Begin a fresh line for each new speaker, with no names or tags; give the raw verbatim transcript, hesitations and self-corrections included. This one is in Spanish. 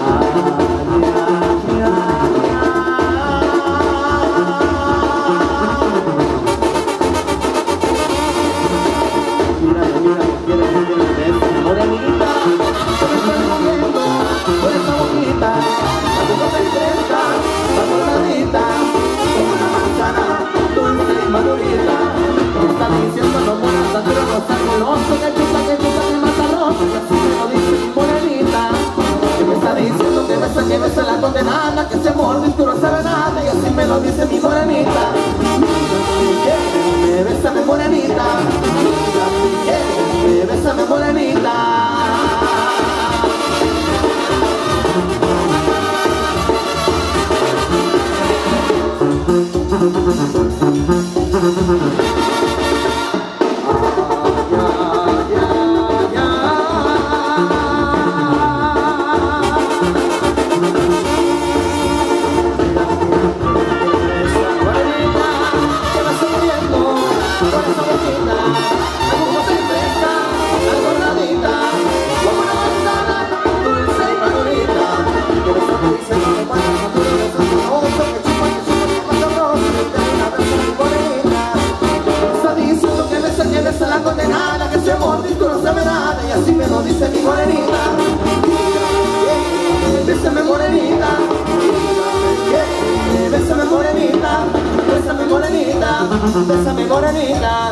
Que besa la condenada, que se muerde y tú no sabes nada, y así me lo dice mi morenita. Mira, bésame morenita, mira, bésame morenita. Condenada que se muerde y tú no sabes nada, y así me lo dice mi morenita. Bésame morenita, bésame morenita, bésame morenita, bésame morenita.